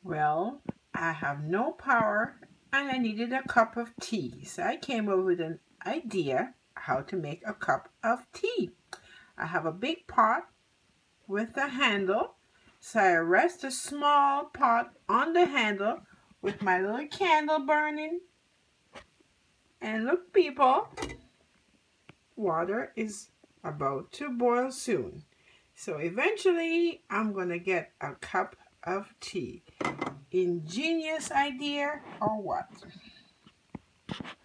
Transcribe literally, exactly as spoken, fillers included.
Well, I have no power and I needed a cup of tea. So I came up with an idea how to make a cup of tea. I have a big pot with a handle. So I rest a small pot on the handle with my little candle burning. And look, people, water is about to boil soon. So eventually I'm going to get a cup of tea. Ingenious idea or what?